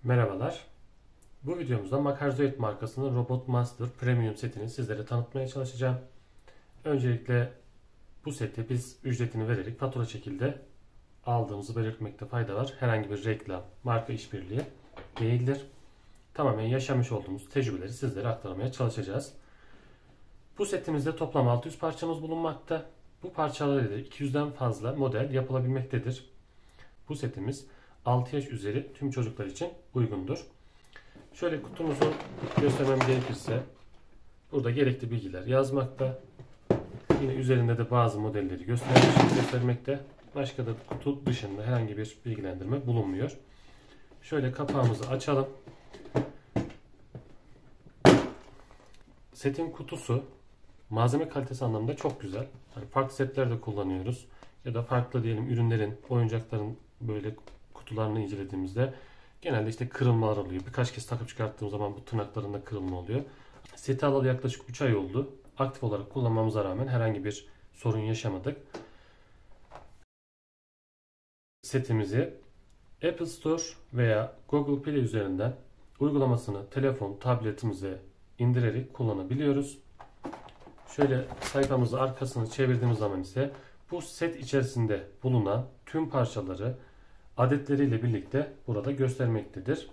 Merhabalar. Bu videomuzda Makarzoid markasının Robot Master Premium setini sizlere tanıtmaya çalışacağım. Öncelikle bu seti biz ücretini vererek fatura şekilde aldığımızı belirtmekte fayda var. Herhangi bir reklam, marka işbirliği değildir. Tamamen yaşamış olduğumuz tecrübeleri sizlere aktarmaya çalışacağız. Bu setimizde toplam 600 parçamız bulunmakta. Bu parçalarıyla 200'den fazla model yapılabilmektedir. Bu setimiz 6 yaş üzeri tüm çocuklar için uygundur. Şöyle kutumuzu göstermem gerekirse burada gerekli bilgiler yazmakta. Yine üzerinde de bazı modelleri göstermekte. Başka da kutu dışında herhangi bir bilgilendirme bulunmuyor. Şöyle kapağımızı açalım. Setin kutusu malzeme kalitesi anlamında çok güzel. Yani farklı setlerde kullanıyoruz. Ya da farklı diyelim ürünlerin, oyuncakların böyle kutularını incelediğimizde genelde işte kırılmalar oluyor. Birkaç kez takıp çıkarttığım zaman bu tırnaklarında kırılma oluyor. Seti alalı yaklaşık 3 ay oldu. Aktif olarak kullanmamıza rağmen herhangi bir sorun yaşamadık. Setimizi Apple Store veya Google Play üzerinden uygulamasını telefon, tabletimize indirerek kullanabiliyoruz. Şöyle sayfamızı arkasını çevirdiğimiz zaman ise bu set içerisinde bulunan tüm parçaları adetleriyle birlikte burada göstermektedir.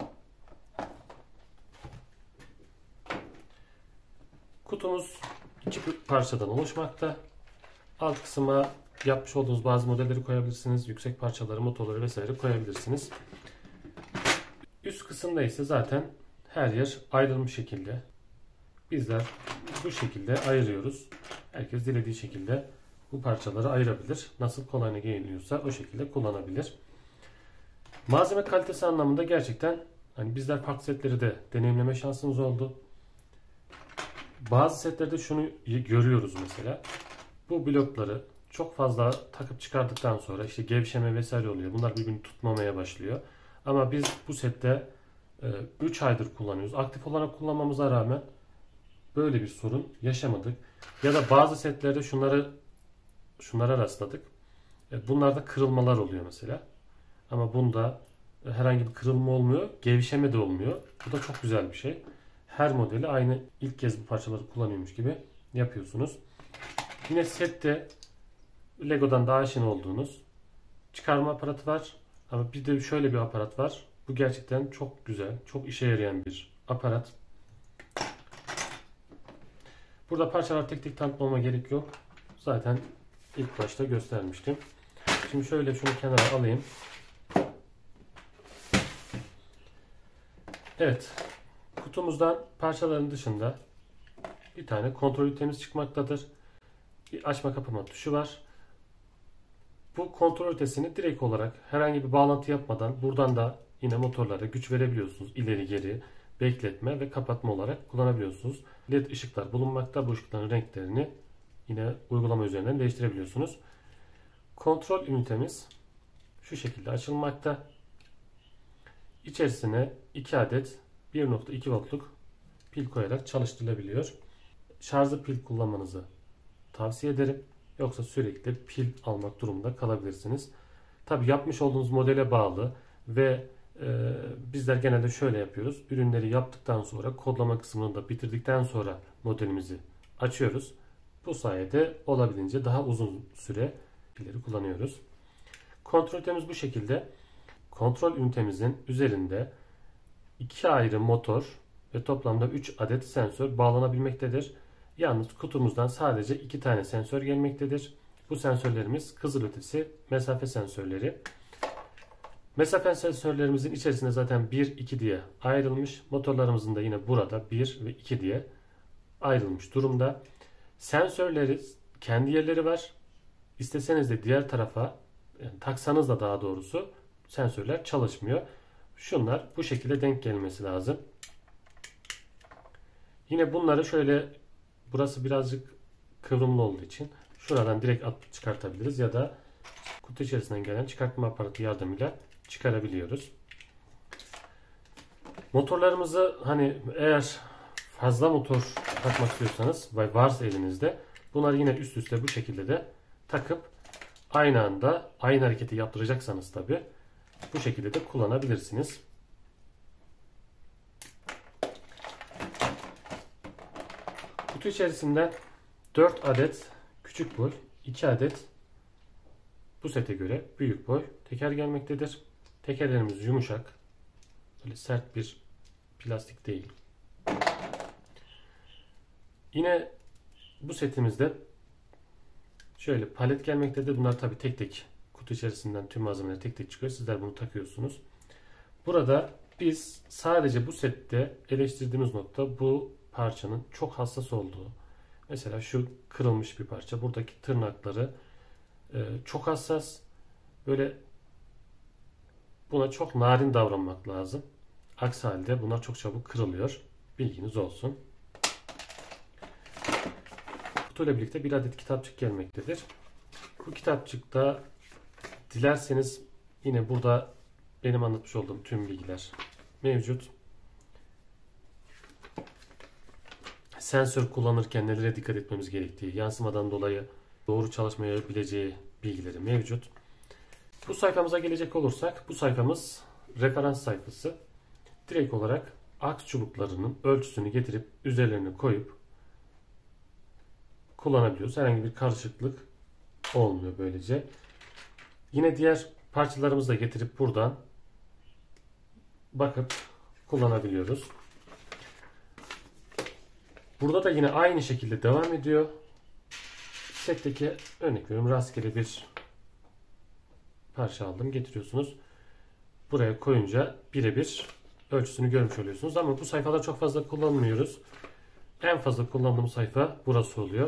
Kutumuz iki parçadan oluşmakta. Alt kısma yapmış olduğunuz bazı modelleri koyabilirsiniz. Yüksek parçaları, motorları vesaire koyabilirsiniz. Üst kısımda ise zaten her yer ayrılmış şekilde. Bizler bu şekilde ayırıyoruz. Herkes dilediği şekilde bu parçaları ayırabilir. Nasıl kolayına geliyorsa o şekilde kullanabilir. Malzeme kalitesi anlamında gerçekten hani bizler farklı setleri de deneyimleme şansımız oldu. Bazı setlerde şunu görüyoruz mesela. Bu blokları çok fazla takıp çıkardıktan sonra işte gevşeme vesaire oluyor. Bunlar birbirini tutmamaya başlıyor. Ama biz bu sette 3 aydır kullanıyoruz. Aktif olarak kullanmamıza rağmen böyle bir sorun yaşamadık. Ya da bazı setlerde şunlara rastladık. Bunlarda kırılmalar oluyor mesela. Ama bunda herhangi bir kırılma olmuyor. Gevşeme de olmuyor. Bu da çok güzel bir şey. Her modeli aynı ilk kez bu parçaları kullanıyormuş gibi yapıyorsunuz. Yine sette Lego'dan daha aşina olduğunuz çıkarma aparatı var. Ama bir de şöyle bir aparat var. Bu gerçekten çok güzel, çok işe yarayan bir aparat. Burada parçalar tek tek tanıtmama gerek yok. Zaten ilk başta göstermiştim. Şimdi şöyle şunu kenara alayım. Evet. Kutumuzdan parçaların dışında bir tane kontrol ünitemiz çıkmaktadır. Bir açma kapama tuşu var. Bu kontrol ünitesini direkt olarak herhangi bir bağlantı yapmadan buradan da yine motorlara güç verebiliyorsunuz. İleri geri bekletme ve kapatma olarak kullanabiliyorsunuz. LED ışıklar bulunmakta. Bu ışıkların renklerini yine uygulama üzerinden değiştirebiliyorsunuz. Kontrol ünitemiz şu şekilde açılmakta. İçerisine 2 adet 1.2 voltluk pil koyarak çalıştırılabiliyor. Şarjlı pil kullanmanızı tavsiye ederim. Yoksa sürekli pil almak durumunda kalabilirsiniz. Tabi yapmış olduğunuz modele bağlı ve bizler genelde şöyle yapıyoruz. Ürünleri yaptıktan sonra kodlama kısmını da bitirdikten sonra modelimizi açıyoruz. Bu sayede olabildiğince daha uzun süre pilleri kullanıyoruz. Kontrol ünitemiz bu şekilde. Kontrol ünitemizin üzerinde 2 ayrı motor ve toplamda 3 adet sensör bağlanabilmektedir. Yalnız kutumuzdan sadece 2 tane sensör gelmektedir. Bu sensörlerimiz kızılötesi mesafe sensörleri. Mesafe sensörlerimizin içerisinde zaten 1, 2 diye ayrılmış. Motorlarımızın da yine burada 1 ve 2 diye ayrılmış durumda. Sensörleri kendi yerleri var. İsteseniz de diğer tarafa taksanız da daha doğrusu sensörler çalışmıyor. Şunlar bu şekilde denk gelmesi lazım. Yine bunları şöyle burası birazcık kıvrımlı olduğu için şuradan direkt atıp çıkartabiliriz ya da kutu içerisinden gelen çıkartma aparatı yardımıyla çıkarabiliyoruz. Motorlarımızı hani eğer fazla motor takmak istiyorsanız ve varsa elinizde bunları yine üst üste bu şekilde de takıp aynı anda aynı hareketi yaptıracaksanız tabi bu şekilde de kullanabilirsiniz. Kutu içerisinden 4 adet küçük boy, 2 adet bu sete göre büyük boy teker gelmektedir. Tekerlerimiz yumuşak. Böyle sert bir plastik değil. Yine bu setimizde şöyle palet gelmektedir. Bunlar tabi tek tek kutu içerisinden tüm malzemeler tek tek çıkıyor. Sizler bunu takıyorsunuz. Burada biz sadece bu sette eleştirdiğimiz nokta bu parçanın çok hassas olduğu. Mesela şu kırılmış bir parça. Buradaki tırnakları çok hassas. Böyle buna çok narin davranmak lazım. Aksi halde bunlar çok çabuk kırılıyor. Bilginiz olsun. Kutuyla birlikte bir adet kitapçık gelmektedir. Bu kitapçıkta dilerseniz yine burada benim anlatmış olduğum tüm bilgiler mevcut. Sensör kullanırken nelere dikkat etmemiz gerektiği, yansımadan dolayı doğru çalışmayabileceği bilgileri mevcut. Bu sayfamıza gelecek olursak, bu sayfamız referans sayfası. Direkt olarak aks çubuklarının ölçüsünü getirip üzerlerine koyup kullanabiliyoruz. Herhangi bir karışıklık olmuyor böylece. Yine diğer parçalarımızı da getirip buradan bakıp kullanabiliyoruz. Burada da yine aynı şekilde devam ediyor. Setteki örnek veriyorum rastgele bir parça aldım, getiriyorsunuz. Buraya koyunca birebir ölçüsünü görmüş oluyorsunuz. Ama bu sayfalar çok fazla kullanmıyoruz. En fazla kullandığım sayfa burası oluyor.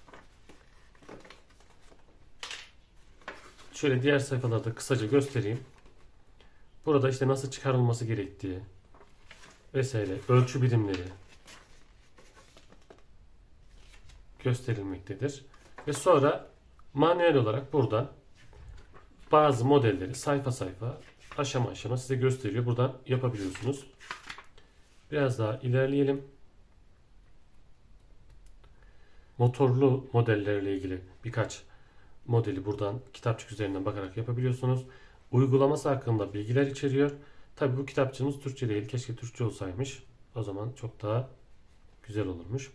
Şöyle diğer sayfalarda kısaca göstereyim. Burada işte nasıl çıkarılması gerektiği vesaire ölçü birimleri gösterilmektedir. Ve sonra manuel olarak buradan bazı modelleri sayfa sayfa, aşama aşama size gösteriyor. Buradan yapabiliyorsunuz. Biraz daha ilerleyelim. Motorlu modellerle ilgili birkaç modeli buradan kitapçık üzerinden bakarak yapabiliyorsunuz. Uygulaması hakkında bilgiler içeriyor. Tabi bu kitapçığımız Türkçe değil. Keşke Türkçe olsaymış. O zaman çok daha güzel olurmuş.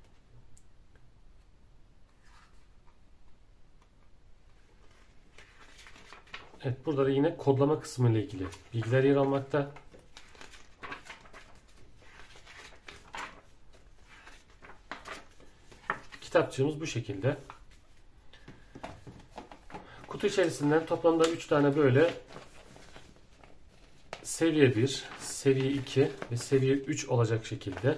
Evet, burada da yine kodlama kısmı ile ilgili bilgiler yer almakta. Kitapçığımız bu şekilde. Kutu içerisinden toplamda 3 tane böyle seviye 1, seviye 2 ve seviye 3 olacak şekilde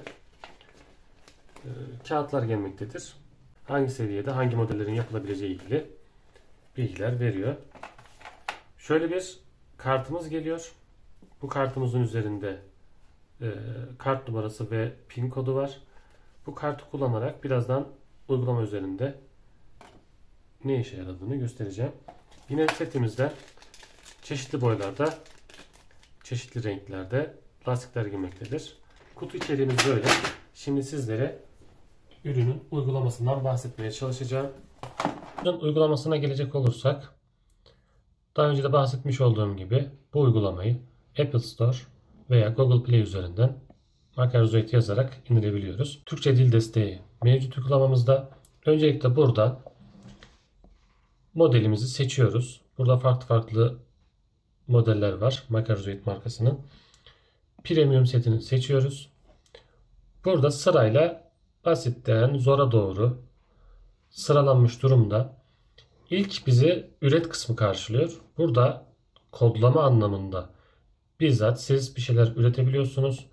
kağıtlar gelmektedir. Hangi seviyede hangi modellerin yapılabileceği ilgili bilgiler veriyor. Şöyle bir kartımız geliyor. Bu kartımızın üzerinde kart numarası ve pin kodu var. Bu kartı kullanarak birazdan uygulama üzerinde ne işe yaradığını göstereceğim. Yine setimizde çeşitli boylarda, çeşitli renklerde lastikler girmektedir. Kutu içeriğimiz böyle. Şimdi sizlere ürünün uygulamasından bahsetmeye çalışacağım. Ürünün uygulamasına gelecek olursak, daha önce de bahsetmiş olduğum gibi bu uygulamayı Apple Store veya Google Play üzerinden Makerzoid yazarak indirebiliyoruz. Türkçe dil desteği mevcut uygulamamızda. Öncelikle burada modelimizi seçiyoruz. Burada farklı farklı modeller var. Makerzoid markasının. Premium setini seçiyoruz. Burada sırayla basitten zora doğru sıralanmış durumda. İlk bizi üret kısmı karşılıyor. Burada kodlama anlamında bizzat siz bir şeyler üretebiliyorsunuz.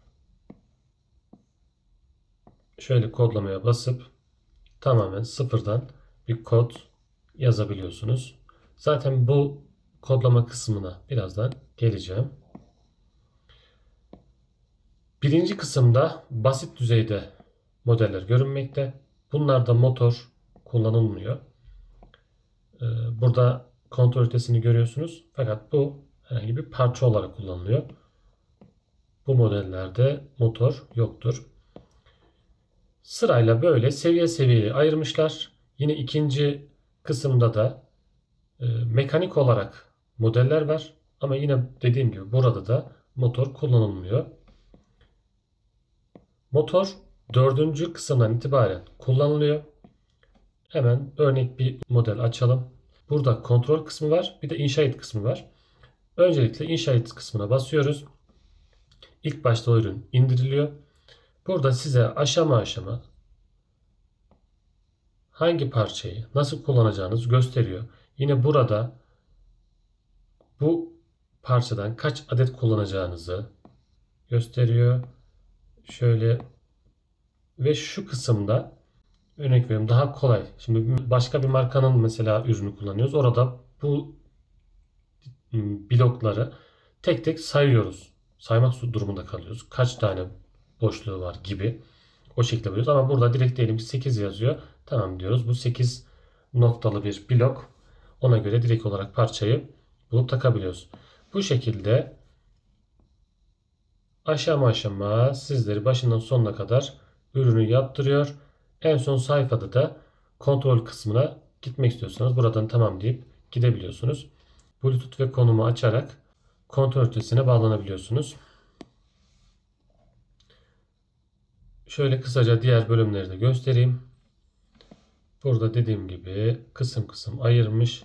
Şöyle kodlamaya basıp tamamen sıfırdan bir kod yazabiliyorsunuz. Zaten bu kodlama kısmına birazdan geleceğim. Birinci kısımda basit düzeyde modeller görünmekte. Bunlarda motor kullanılmıyor. Burada kontrol ünitesini görüyorsunuz. Fakat bu herhangi bir parça olarak kullanılıyor. Bu modellerde motor yoktur. Sırayla böyle seviye seviyeye ayırmışlar. Yine ikinci kısımda da mekanik olarak modeller var. Ama yine dediğim gibi burada da motor kullanılmıyor. Motor Dördüncü kısımdan itibaren kullanılıyor. Hemen örnek bir model açalım. Burada kontrol kısmı var. Bir de inşa et kısmı var. Öncelikle inşa et kısmına basıyoruz. İlk başta o ürün indiriliyor. Burada size aşama aşama hangi parçayı nasıl kullanacağınızı gösteriyor. Yine burada bu parçadan kaç adet kullanacağınızı gösteriyor. Şöyle ve şu kısımda örnek veriyorum daha kolay. Şimdi başka bir markanın mesela ürünü kullanıyoruz. Orada bu blokları tek tek sayıyoruz. Saymak durumunda kalıyoruz. Kaç tane boşluğu var gibi. O şekilde buluyoruz. Ama burada direkt diyelim ki 8 yazıyor. Tamam diyoruz. Bu 8 noktalı bir blok. Ona göre direkt olarak parçayı bulup takabiliyoruz. Bu şekilde aşama aşama sizleri başından sonuna kadar ürünü yaptırıyor. En son sayfada da kontrol kısmına gitmek istiyorsanız buradan tamam deyip gidebiliyorsunuz. Bluetooth ve konumu açarak kontrol ünitesine bağlanabiliyorsunuz. Şöyle kısaca diğer bölümleri de göstereyim. Burada dediğim gibi kısım kısım ayırmış.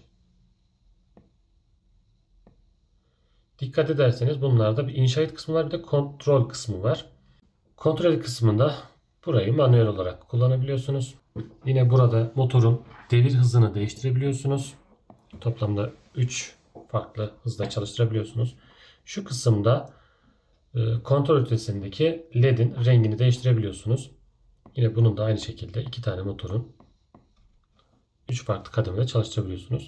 Dikkat ederseniz bunlarda bir inşaat kısmı var, bir de kontrol kısmı var. Kontrol kısmında burayı manuel olarak kullanabiliyorsunuz. Yine burada motorun devir hızını değiştirebiliyorsunuz. Toplamda 3 farklı hızda çalıştırabiliyorsunuz. Şu kısımda kontrol ünitesindeki LED'in rengini değiştirebiliyorsunuz. Yine bunun da aynı şekilde 2 tane motorun 3 farklı kademede çalıştırabiliyorsunuz.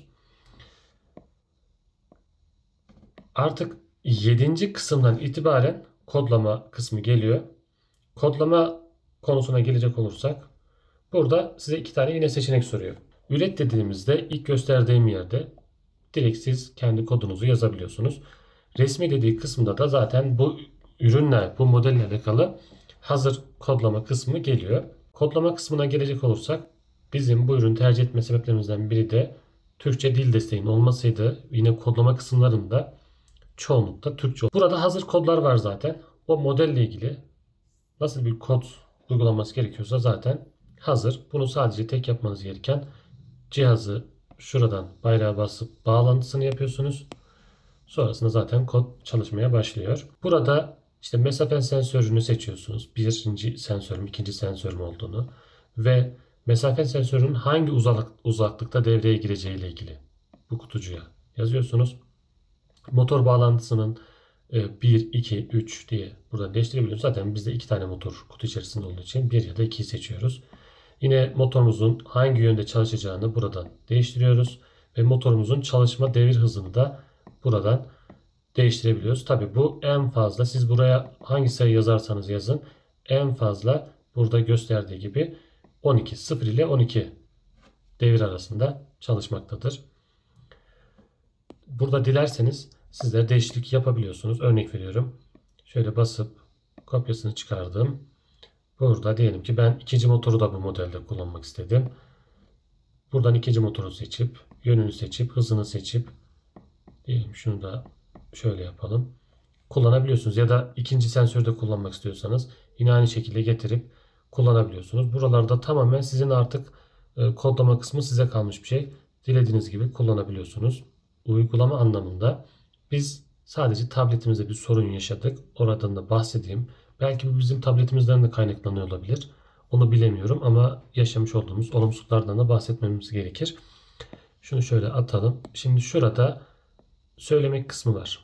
Artık 7. kısımdan itibaren kodlama kısmı geliyor. Kodlama konusuna gelecek olursak burada size 2 tane yine seçenek soruyor. Üret dediğimizde ilk gösterdiğim yerde direkt siz kendi kodunuzu yazabiliyorsunuz. Resmi dediği kısımda da zaten bu ürünle, bu modelle alakalı hazır kodlama kısmı geliyor. Kodlama kısmına gelecek olursak bizim bu ürünü tercih etme sebeplerimizden biri de Türkçe dil desteğinin olmasıydı. Yine kodlama kısımlarında çoğunlukla Türkçe. Burada hazır kodlar var zaten. O modelle ilgili nasıl bir kod uygulanması gerekiyorsa zaten hazır. Bunu sadece tek yapmanız gereken cihazı şuradan bayrağa basıp bağlantısını yapıyorsunuz. Sonrasında zaten kod çalışmaya başlıyor. Burada işte mesafe sensörünü seçiyorsunuz. Birinci sensörüm, ikinci sensörüm olduğunu ve mesafe sensörünün hangi uzaklıkta devreye gireceği ile ilgili bu kutucuğa yazıyorsunuz. Motor bağlantısının 1, 2, 3 diye buradan değiştirebiliyoruz. Zaten bizde 2 tane motor kutu içerisinde olduğu için 1 ya da 2'yi seçiyoruz. Yine motorumuzun hangi yönde çalışacağını buradan değiştiriyoruz. Ve motorumuzun çalışma devir hızını da buradan değiştirebiliyoruz. Tabi bu en fazla siz buraya hangi sayı yazarsanız yazın en fazla burada gösterdiği gibi 12, 0 ile 12 devir arasında çalışmaktadır. Burada dilerseniz sizler değişiklik yapabiliyorsunuz. Örnek veriyorum. Şöyle basıp kopyasını çıkardım. Burada diyelim ki ben ikinci motoru da bu modelde kullanmak istedim. Buradan ikinci motoru seçip yönünü seçip hızını seçip diyelim şunu da şöyle yapalım. Kullanabiliyorsunuz ya da ikinci sensörü de kullanmak istiyorsanız yine aynı şekilde getirip kullanabiliyorsunuz. Buralarda tamamen sizin artık kodlama kısmı size kalmış bir şey. Dilediğiniz gibi kullanabiliyorsunuz. Uygulama anlamında biz sadece tabletimizde bir sorun yaşadık. Oradan da bahsedeyim. Belki bu bizim tabletimizden de kaynaklanıyor olabilir. Onu bilemiyorum ama yaşamış olduğumuz olumsuzluklardan da bahsetmemiz gerekir. Şunu şöyle atalım. Şimdi şurada söylemek kısmı var.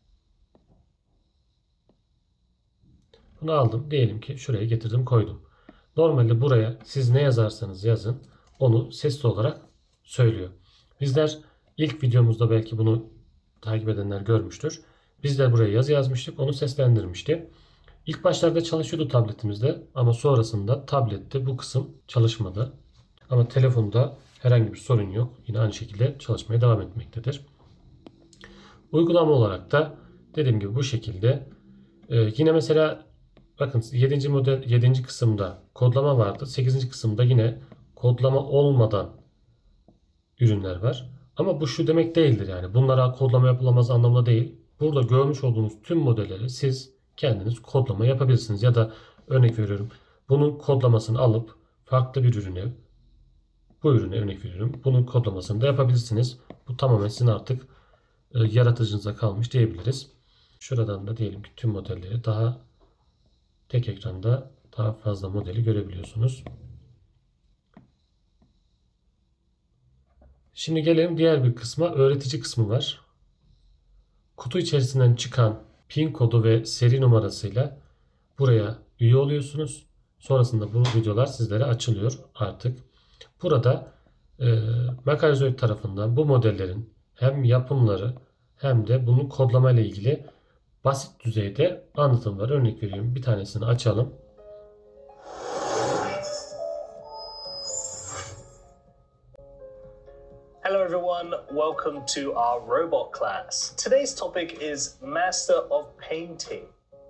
Bunu aldım. Diyelim ki şuraya getirdim koydum. Normalde buraya siz ne yazarsanız yazın onu sesli olarak söylüyor. Bizler ilk videomuzda belki bunu takip edenler görmüştür. Bizler buraya yazı yazmıştık. Onu seslendirmişti. İlk başlarda çalışıyordu tabletimizde ama sonrasında tablette bu kısım çalışmadı. Ama telefonda herhangi bir sorun yok. Yine aynı şekilde çalışmaya devam etmektedir. Uygulama olarak da dediğim gibi bu şekilde. Yine mesela bakın 7. model 7. kısımda kodlama vardı. 8. kısımda yine kodlama olmadan ürünler var. Ama bu şu demek değildir yani. Bunlara kodlama yapılamaz anlamında değil. Burada görmüş olduğunuz tüm modelleri siz kendiniz kodlama yapabilirsiniz. Ya da örnek veriyorum bunun kodlamasını alıp farklı bir ürüne, bu ürüne örnek veriyorum, bunun kodlamasını da yapabilirsiniz. Bu tamamen sizin artık yaratıcınıza kalmış diyebiliriz. Şuradan da diyelim ki tüm modelleri daha tek ekranda daha fazla modeli görebiliyorsunuz. Şimdi gelelim diğer bir kısma. Öğretici kısmı var. Kutu içerisinden çıkan pin kodu ve seri numarasıyla buraya üye oluyorsunuz. Sonrasında bu videolar sizlere açılıyor artık. Burada Makarizoid tarafından bu modellerin hem yapımları hem de bunun kodlama ile ilgili basit düzeyde anlatım var. Örnek veriyorum. Bir tanesini açalım. Hello everyone, welcome to our robot class. Today's topic is Master of Painting.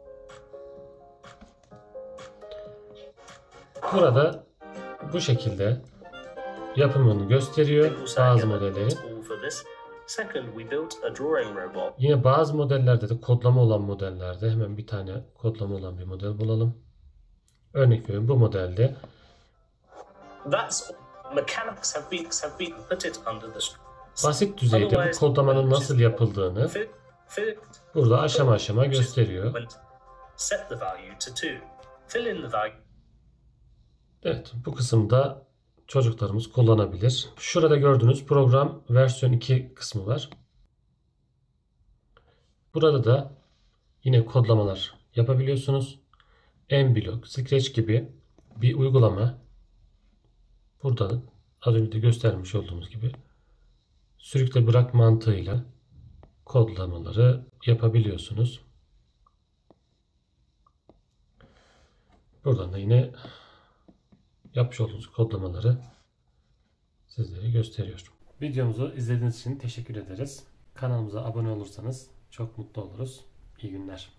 Burada bu şekilde yapımını gösteriyor bazı modelleri. Second, we built a drawing robot. Yine bazı modellerde de kodlama olan modellerde hemen bir tane kodlama olan bir model bulalım. Örnek veriyorum bu modelde. That's mechanics have been put it under the. Basit düzeyde bu kodlamanın nasıl yapıldığını burada aşama aşama gösteriyor. Set the value to 2. Fill in the value. Evet, bu kısımda çocuklarımız kullanabilir. Şurada gördüğünüz program versiyon 2 kısmı var. Burada da yine kodlamalar yapabiliyorsunuz. Mblock, Scratch gibi bir uygulama. Burada az önce de göstermiş olduğumuz gibi sürükle bırak mantığıyla kodlamaları yapabiliyorsunuz. Buradan da yine yapmış olduğunuz kodlamaları sizlere gösteriyor. Videomuzu izlediğiniz için teşekkür ederiz. Kanalımıza abone olursanız çok mutlu oluruz. İyi günler.